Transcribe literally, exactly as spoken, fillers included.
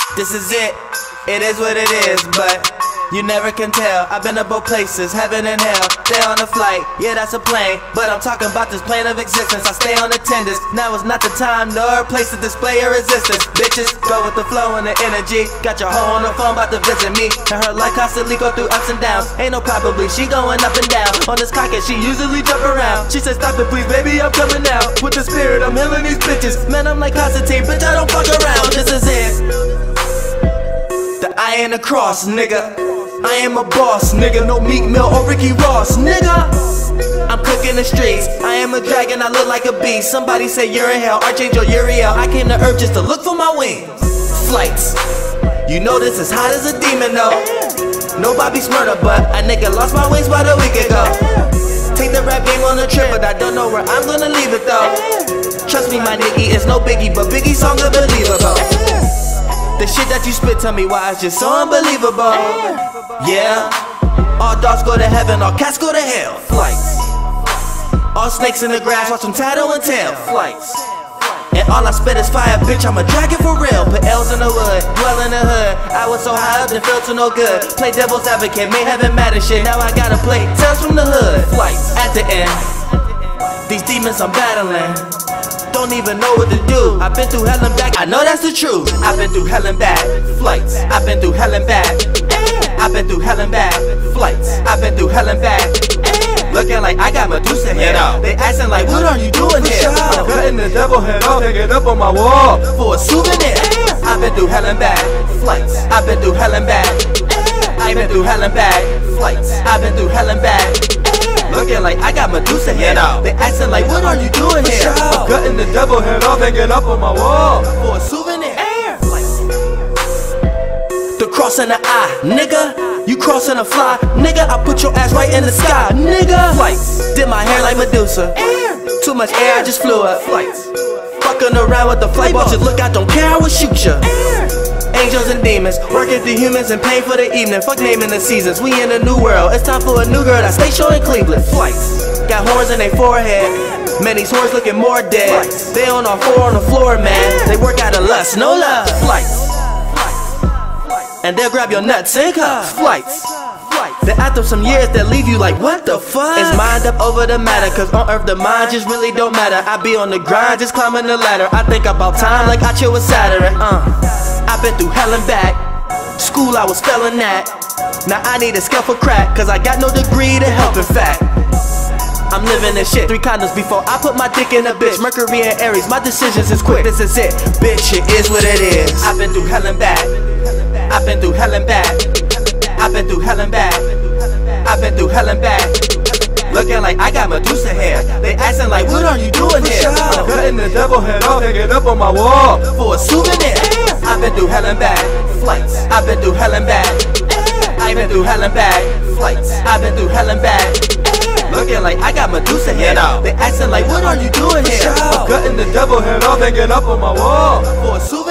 This is it, it is what it is, but you never can tell. I've been to both places, heaven and hell. Stay on the flight, yeah that's a plane, but I'm talking about this plane of existence. I stay on attendance, now is not the time nor place to display your resistance. Bitches, go with the flow and the energy. Got your hoe on the phone about to visit me, and her life constantly go through ups and downs. Ain't no probably, she going up and down. On this cock and she usually jump around. She said stop it please baby, I'm coming out. With the spirit, I'm healing these bitches. Man, I'm like Constantine, bitch I don't fuck around. This is it, the I and the cross, nigga. I am a boss, nigga, no Meek Mill or Ricky Ross, nigga. I'm cooking the streets, I am a dragon, I look like a beast. Somebody say you're in hell, Archangel Uriel. I came to earth just to look for my wings. Flights, you know this is hot as a demon though. No Bobby Smurda, but a nigga lost my wings about a week ago. Take the rap game on a trip, but I don't know where I'm gonna leave it though. Trust me my nigga, it's no biggie, but Biggie song's unbelievable. The shit that you spit, tell me why it's just so unbelievable. Yeah, all dogs go to heaven, all cats go to hell. Flights, all snakes in the grass, watch them tattle and tail. Flights, and all I spit is fire, bitch, I'm a dragon for real. Put L's in the wood, dwell in the hood. I was so high up and felt to no good. Play devil's advocate, made heaven mad as shit. Now I gotta play tales from the hood. Flights, at the end, these demons I'm battling, don't even know what to do. I've been through hell and back, I know that's the truth. I've been through hell and back, flights. I've been through hell and back. I've been through hell and back, flights. I've been through hell and back. Looking like I got Medusa here. They asking like, what are you doing here? I'm cutting the devil head off, hanging up on my wall for a souvenir. I've been through hell and back, flights. I've been through hell and back. I've been through hell and back, flights. I've been through hell and back. Looking like I got Medusa here. They asking like, what are you doing here? I'm cutting the devil head off, hanging up on my wall for a souvenir. The cross and the eye, nigga. You crossing a fly, nigga. I put your ass right in the sky, nigga. Flights, did my hair like Medusa. Too much air, I just flew up. Flights, fucking around with the flight boss. Just look out, don't care, I will shoot ya. Angels and demons, working through humans and pain for the evening. Fuck naming the seasons, we in a new world. It's time for a new girl that stay show in Cleveland. Flights, got horns in their forehead. Man, these horns looking more dead. They on all four on the floor, man. They work out of lust, no love. Flights, and they'll grab your nuts and cuffs. Flights, then after some years they'll leave you like, what the fuck? It's mind up over the matter, cause on earth the mind just really don't matter. I be on the grind, just climbing the ladder. I think about time like I chill with Saturn. uh. I've been through hell and back. School I was failing at. Now I need a scale for crack, cause I got no degree to help in fact. I'm living this shit, three condoms before I put my dick in a bitch. Mercury and Aries, my decisions is quick. This is it, bitch, it is what it is. I've been through hell and back. I've been through hell and back. I've been through hell and back. I've been through hell and back. Looking like I got Medusa hair. They asking like, what are you doing here? I'm cutting the devil head off, hanging up on my wall for a souvenir. I've been through hell and back, flights. I've been through hell and back. I've been through hell and back, flights. I've been through hell and back. Looking like I got Medusa hair. They asking like, what are you doing here? I'm cutting the devil head off, hanging up on my wall for a souvenir.